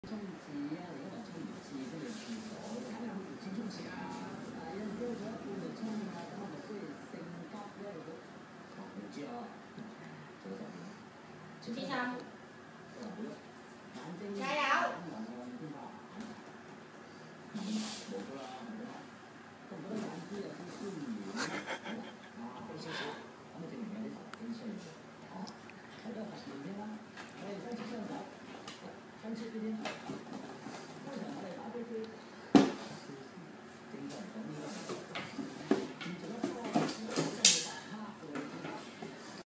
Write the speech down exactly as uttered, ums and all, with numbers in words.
充值啊，而家話充完次跟住廁所，梗係好似錢充錢啊！啊，有陣時我做一半就充啊，咁我咪即係性急咧，我都唔知啊，做得點？先生，我話好咯，眼睛加油！咁望我邊個眼？冇㗎啦，係咪啊？覺唔覺得眼珠有少少圓啊？高少少，咁證明有啲神經衰弱，哦，係都係發現啫啦。我哋伸出雙手，伸出啲啲。